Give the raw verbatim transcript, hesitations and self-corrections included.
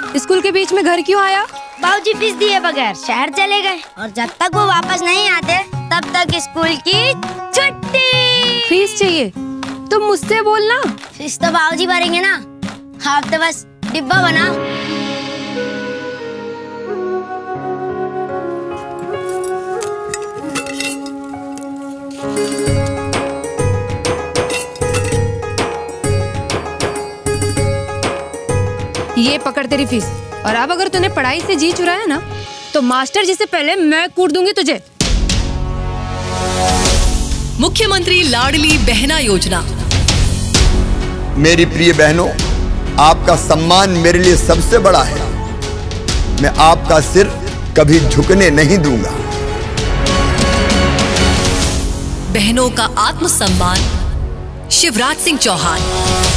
School के बीच में घर क्यों आया? बाबूजी फीस दिए बगैर शहर चले गए और जब तक वो वापस नहीं आते तब तक स्कूल की छुट्टी। फीस चाहिए तो मुझसे बोलना। फीस तो बाबूजी भरेंगे ना, आप तो बस डिब्बा बनाओ। ये पकड़ तेरी फीस, और अब अगर तूने पढ़ाई से जी चुराया ना तो मास्टर जी से पहले मैं कूट दूंगी तुझे। मुख्यमंत्री लाडली बहना योजना। मेरी प्रिय बहनों, आपका सम्मान मेरे लिए सबसे बड़ा है। मैं आपका सिर कभी झुकने नहीं दूंगा। बहनों का आत्मसम्मान, शिवराज सिंह चौहान।